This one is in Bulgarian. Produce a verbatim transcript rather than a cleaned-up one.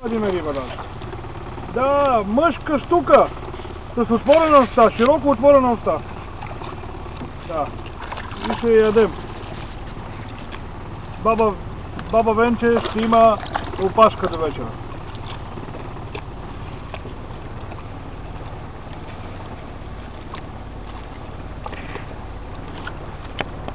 Вадиме риба, да. Да, мъжка штука. С отворена уста, широко отворена уста. Да. И ще я ядем. Баба, баба Венче ще има опашка до вечера.